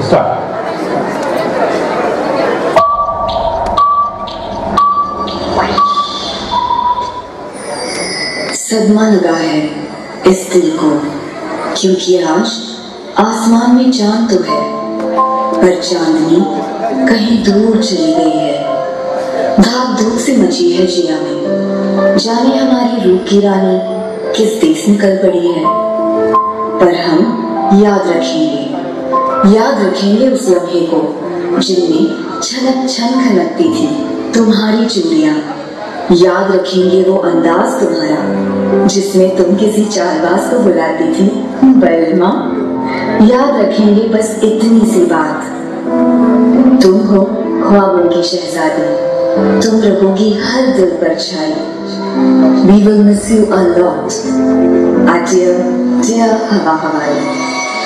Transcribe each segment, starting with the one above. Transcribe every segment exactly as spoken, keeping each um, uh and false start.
सदमा लगा है इस दिल को क्योंकि आज आसमान में चांद तो है पर चांदनी कहीं दूर चली गई है। भाग धूप से मची है जिया में, जाने हमारी रूह की रानी किस देश निकल पड़ी है। पर हम याद रखेंगे याद रखेंगे उस लम्हे को जिनमें छनक छन खनकती थी तुम्हारी चूड़ियां। याद रखेंगे वो अंदाज तुम्हारा जिसमें तुम किसी चालबाज को बुलाती थी बलमा। याद रखेंगे बस इतनी सी बात, तुम हो ख्वाबों की शहजादी, तुम रहोगी हर दिल पर छाई। We will miss you a lot. Adieu, dear हवा हवाई।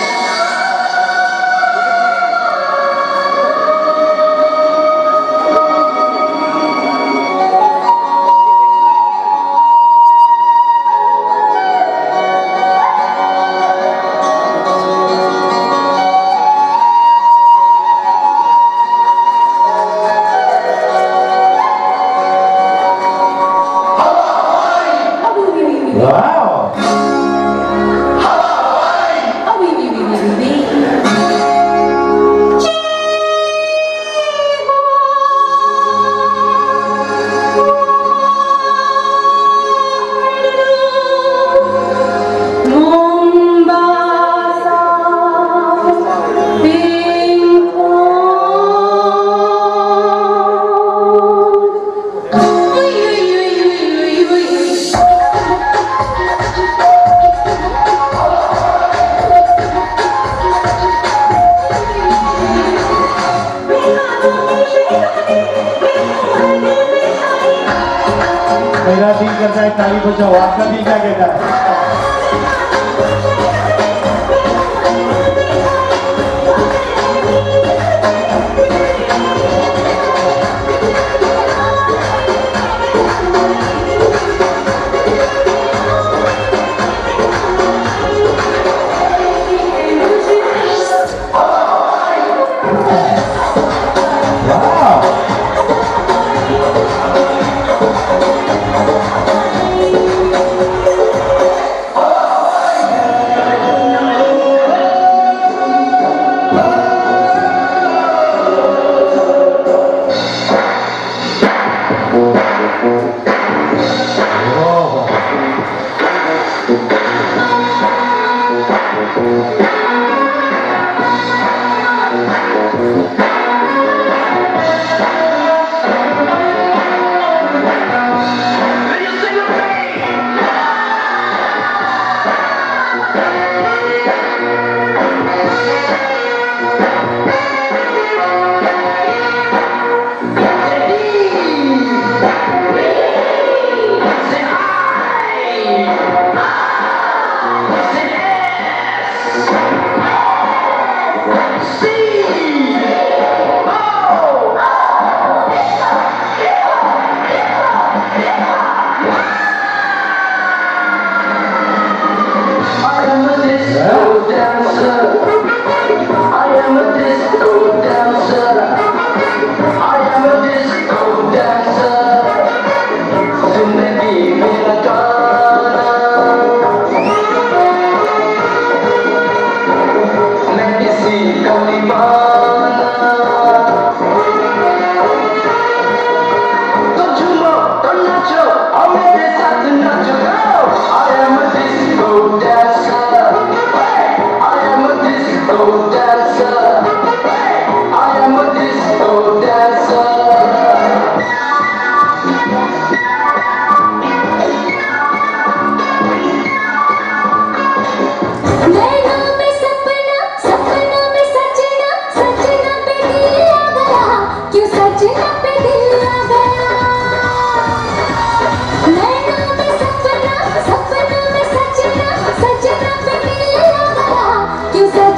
मेरा दिल करता है ताली बजाओ, आपका दिल क्या कहता है?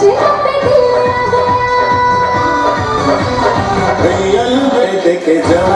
के जवान